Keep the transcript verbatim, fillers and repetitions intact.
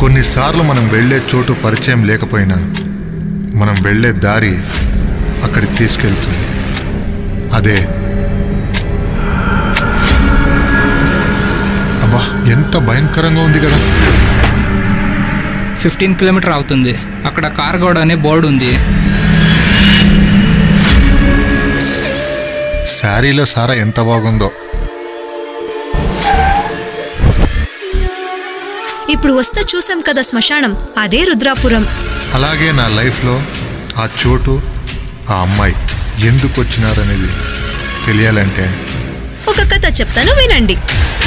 కొన్నిసార్లు మనం వెళ్ళే చోటు పరిచయం లేకపోయినా మనం వెళ్ళే దారి అక్కడికి తీసుకెళ్తుంది. అదే అబ్బా ఎంత భయంకరంగా ఉంది కదా. ఫిఫ్టీన్ కిలోమీటర్ అవుతుంది. అక్కడ కార్గోడ్ అనే బోర్డు ఉంది. శారీలో సారా ఎంత బాగుందో. ఇప్పుడు వస్తే చూసాం కదా శ్మశానం, అదే రుద్రాపురం. అలాగే నా లైఫ్లో ఆ చోటు, ఆ అమ్మాయి ఎందుకు వచ్చినారనేది తెలియాలంటే ఒక కథ చెప్తాను, వినండి.